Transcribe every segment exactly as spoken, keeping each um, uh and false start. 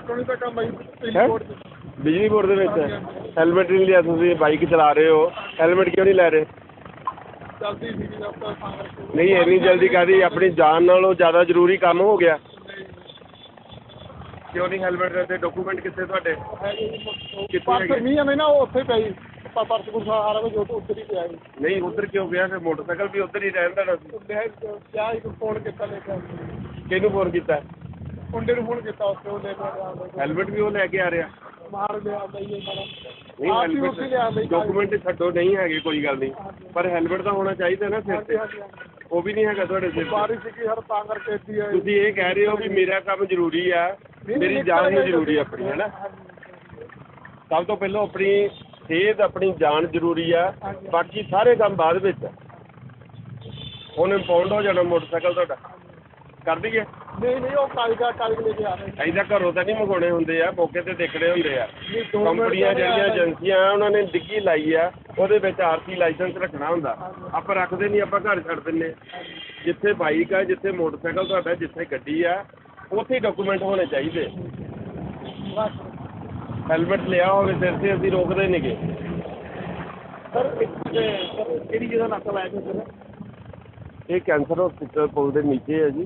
Electronic ਦਾ ਕੰਮ ਹੈ ਹੈਂ? ਬਿਜਲੀ ਬੋਰਡ ਦੇ ਵਿੱਚ ਹੈਲਮਟ ਨਹੀਂ ਲਿਆ ਤੁਸੀਂ, ਬਾਈਕ ਚਲਾ ਰਹੇ ਹੋ, ਹੈਲਮਟ ਕਿਉਂ ਨਹੀਂ ਲੈ ਰਹੇ? ਜਲਦੀ ਸੀ ਆਪਾਂ ਤਾਂ ਕਰਕੇ ਨਹੀਂ ਇੰਨੀ ਜਲਦੀ ਕਾਹਦੀ, ਆਪਣੀ ਜਾਨ ਨਾਲੋਂ ਜ਼ਿਆਦਾ ਜ਼ਰੂਰੀ ਕੰਮ ਹੋ ਗਿਆ। ਕਿਉਂ ਨਹੀਂ ਹੈਲਮਟ ਦੇ ਡਾਕੂਮੈਂਟ ਕਿੱਥੇ ਤੁਹਾਡੇ? ਕਿੱਥੇ ਪਰਸ ਹੈਗੇ? ਨਹੀਂ ਐਵੇਂ ਨਾ ਉਹ ਉੱਥੇ ਪਈ ਪਰਸ ਪੁਰਸ ਸਾਰਾ ਕੁਝ ਉੱਧਰ ਹੀ ਪਿਆ ਜੀ। ਨਹੀਂ ਉੱਧਰ ਕਿਉਂ ਗਿਆ ਫਿਰ? ਮੋਟਰਸਾਈਕਲ ਵੀ ਉੱਧਰ ਹੀ ਰਹਿਣ ਦੇਣਾ ਸੀ। ਕਿਆ ਇੱਕ ਫੋਨ ਕੀਤਾ ਲੈ ਕੇ ਕਿਹਨੂੰ ਫੋਨ ਕੀਤਾ? ਮੁੰਡੇ ਨੂੰ ਫੋਨ ਕੀਤਾ ਉੱਥੇ ਉਹ ਲੈ ਕੇ ਆਉਂਦਾ ਹੈਲਮਟ ਵੀ ਉਹ ਲੈ ਕੇ ਆ ਰਿਹਾ? ਮਾਰ ਲਿਆ ਆਉਂਦਾ ਹੀ ਸਾਰਾ ਨਹੀਂ ਹੈਲਮਟ ਡਾਕੂਮੈਂਟ ਛੱਡੋ, ਨਹੀਂ ਹੈਗੇ ਕੋਈ ਗੱਲ ਨਹੀਂ, ਪਰ ਹੈਲਮਟ ਤਾਂ ਹੋਣਾ ਚਾਹੀਦਾ ਨਾ ਸਿਰ ਤੇ। ਉਹ ਵੀ ਨਹੀਂ ਹੈਗਾ ਤੁਹਾਡੇ ਸਿਰ ਤੇ। ਬਾਰਿਸ਼ ਸੀਗੀ ਹਰ ਤਾਂ ਕਰਕੇ ਇੱਦੀ ਹੈ। ਤੁਸੀਂ ਇਹ ਕਹਿ ਰਹੇ ਹੋ ਵੀ ਮੇਰਾ ਕੰਮ ਜ਼ਰੂਰੀ ਆ, ਮੇਰੀ ਜਾਨ ਨਹੀਂ ਜ਼ਰੂਰੀ ਆਪਣੀ, ਹੈ ਨਾ? ਸਭ ਤੋਂ ਪਹਿਲਾਂ ਆਪਣੀ ਸਿਹਤ, ਆਪਣੀ ਜਾਨ ਜ਼ਰੂਰੀ ਆ, ਬਾਕੀ ਸਾਰੇ ਕੰਮ ਬਾਅਦ ਵਿੱਚ ਆ। ਹੁਣ ਇੰਪਾਊਂਡ ਹੋ ਜਾਣਾ ਮੋਟਰਸਾਈਕਲ ਤੁਹਾਡਾ, ਕਰ ਦਈਏ? ਨਹੀਂ ਨਹੀਂ ਉਹ ਕਾਗਜ਼ ਕਾਗਜ਼ ਲੈ ਕੇ ਆ ਰਹੇ ਐਦਾਂ ਘਰੋਂ ਤਾਂ ਨਹੀਂ ਮੰਗਵਾਉਣੇ ਹੁੰਦੇ ਆ, ਮੌਕੇ ਤੇ ਦੇਖਣੇ ਹੁੰਦੇ ਆ। ਕੰਪਨੀਆਂ ਜਿਹੜੀਆਂ ਏਜੰਸੀਆਂ ਉਹਨਾਂ ਨੇ ਡਿੱਗੀ ਲਾਈ ਆ, ਉਹਦੇ ਵਿੱਚ ਆਰ ਸੀ ਲਾਇਸੈਂਸ ਰੱਖਣਾ ਹੁੰਦਾ। ਆਪਾਂ ਰੱਖਦੇ ਨਹੀਂ, ਆਪਾਂ ਘਰ ਛੱਡ ਦਿੰਦੇ। ਜਿੱਥੇ ਬਾਈਕ ਆ, ਜਿੱਥੇ ਮੋਟਰਸਾਈਕਲ ਤੁਹਾਡਾ, ਜਿੱਥੇ ਗੱਡੀ ਆ, ਉੱਥੇ ਡਾਕੂਮੈਂਟ ਹੋਣੇ ਚਾਹੀਦੇ। ਹੈਲਮਟ ਲਿਆ ਹੋਵੇ ਸਿਰ ਤੇ, ਅਸੀਂ ਰੋਕਦੇ ਨਹੀਂ ਗੇ। ਸਰ ਕਿਹੜੀ ਜਗ੍ਹਾ ਨਕਲ ਆਇਆ ਸਰ? ਇਹ ਕੈਂਸਰ ਹੌਸਪੀਟਲ ਪੁਲ ਦੇ ਨੀਚੇ ਹੈ ਜੀ।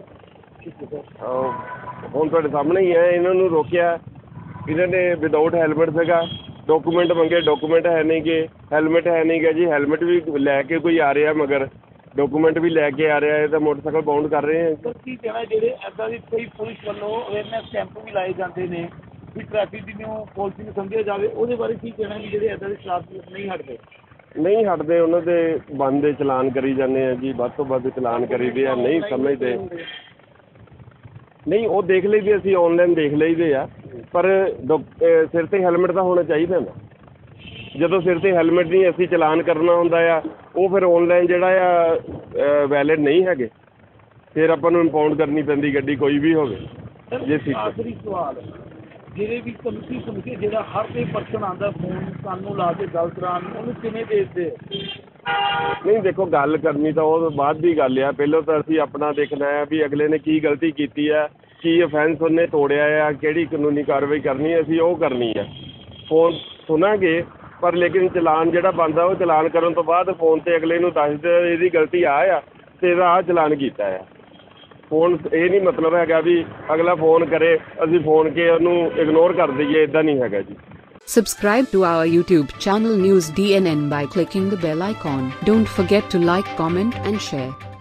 ਹੁਣ ਤੁਹਾਡੇ ਸਾਹਮਣੇ ਹੀ ਹੈ। ਇਹਨਾਂ ਨੂੰ ਰੋਕਿਆ, ਇਹਨਾਂ ਨੇ ਵਿਦਆਊਟ ਹੈਲਮਟ ਸੀਗਾ, ਡਾਕੂਮੈਂਟ ਮੰਗੇ, ਡਾਕੂਮੈਂਟ ਹੈ ਨਹੀਂ ਗੇ, ਹੈਲਮਟ ਹੈ ਨਹੀਂ ਗਾ ਜੀ। ਹੈਲਮਟ ਵੀ ਲੈ ਕੇ ਕੋਈ ਆ ਰਿਹਾ, ਮਗਰ ਡਾਕੂਮੈਂਟ ਵੀ ਲੈ ਕੇ ਆ ਰਿਹਾ। ਇਹ ਤਾਂ ਮੋਟਰਸਾਈਕਲ ਬਾਉਂਡ ਕਰ ਰਹੇ ਆ। ਸਰ ਕੀ ਕਹਿਣਾ, ਜਿਹੜੇ ਇੱਦਾਂ ਦੀ ਕਈ ਪੁਲਿਸ ਵੱਲੋਂ ਅਵੇਅਰਨੈਸ ਕੈਂਪ ਵੀ ਲਾਏ ਜਾਂਦੇ ਨੇ ਵੀ ਟ੍ਰੈਫਿਕ ਦੀ ਨੂੰ ਪਾਲਿਸੀ ਨੂੰ ਸਮਝਿਆ ਜਾਵੇ, ਉਹਦੇ ਬਾਰੇ ਕੀ ਕਹਿਣਾ ਵੀ ਜਿਹੜੇ ਇੱਦਾਂ ਦੇ ਖਿਲਾਫ ਨਹੀਂ ਹਟਦੇ? ਨਹੀਂ ਹਟਦੇ, ਉਹਨਾਂ ਦੇ ਬੰਦ ਦੇ ਚਲਾਨ ਕਰੀ ਜਾਂਦੇ ਆ ਜੀ, ਵੱਧ ਤੋਂ ਵੱਧ ਚਲਾਨ ਕਰੀਦੇ ਆ। ਨਹੀਂ ਸਮਝਦੇ, ਨਹੀਂ ਉਹ ਦੇਖ ਲਈਦੇ, ਅਸੀਂ ਔਨਲਾਈਨ ਦੇਖ ਲਈਦੇ ਆ, ਪਰ ਸਿਰ 'ਤੇ ਹੈਲਮਟ ਤਾਂ ਹੋਣਾ ਚਾਹੀਦਾ ਨਾ। ਜਦੋਂ ਸਿਰ 'ਤੇ ਹੈਲਮਟ ਨਹੀਂ ਅਸੀਂ ਚਲਾਨ ਕਰਨਾ ਹੁੰਦਾ ਆ, ਉਹ ਫਿਰ ਔਨਲਾਈਨ ਜਿਹੜਾ ਆ ਵੈਲਿਡ ਨਹੀਂ ਹੈਗੇ, ਫਿਰ ਆਪਾਂ ਨੂੰ ਇੰਪਾਊਂਡ ਕਰਨੀ ਪੈਂਦੀ ਗੱਡੀ ਕੋਈ ਵੀ ਹੋਵੇ। ਜੇ ਆਖਰੀ ਸਵਾਲ, ਜਿਹੜੇ ਵੀ ਕਮਿਟੀ ਸਮਝੇ ਜਿਹੜਾ ਹਰ ਕੋਈ ਪਰਸਨ ਆਉਂਦਾ ਫੋਨ ਸਾਨੂੰ ਲਾ ਕੇ ਗੱਲ ਕਰਾਉਣ, ਉਹਨੂੰ ਕਿਵੇਂ ਦੇਖਦੇ? ਨਹੀਂ ਦੇਖੋ, ਗੱਲ ਕਰਨੀ ਤਾਂ ਉਹ ਬਾਅਦ ਦੀ ਗੱਲ ਆ। ਪਹਿਲਾਂ ਤਾਂ ਅਸੀਂ ਆਪਣਾ ਦੇਖਣਾ ਆ ਵੀ ਅਗਲੇ ਨੇ ਕੀ ਗਲਤੀ ਕੀਤੀ ਆ, ਕੀ ਅਫੈਂਸ ਉਹਨੇ ਤੋੜਿਆ ਆ, ਕਿਹੜੀ ਕਾਨੂੰਨੀ ਕਾਰਵਾਈ ਕਰਨੀ, ਅਸੀਂ ਉਹ ਕਰਨੀ ਆ। ਫੋਨ ਸੁਣਾਂਗੇ, ਪਰ ਲੇਕਿਨ ਚਲਾਨ ਜਿਹੜਾ ਬਣਦਾ ਉਹ ਚਲਾਨ ਕਰਨ ਤੋਂ ਬਾਅਦ ਫੋਨ 'ਤੇ ਅਗਲੇ ਨੂੰ ਦੱਸ ਦੇ ਇਹਦੀ ਗਲਤੀ ਆ ਆ ਅਤੇ ਇਹਦਾ ਆਹ ਚਲਾਨ ਕੀਤਾ ਆ। ਫੋਨ ਇਹ ਨਹੀਂ ਮਤਲਬ ਹੈਗਾ ਵੀ ਅਗਲਾ ਫੋਨ ਕਰੇ ਅਸੀਂ ਫੋਨ ਕੇ ਉਹਨੂੰ ਇਗਨੋਰ ਕਰ ਦਈਏ, ਇੱਦਾਂ ਨਹੀਂ ਹੈਗਾ ਜੀ। Subscribe to our YouTube channel News D N N by clicking the bell icon. Don't forget to like, comment and share.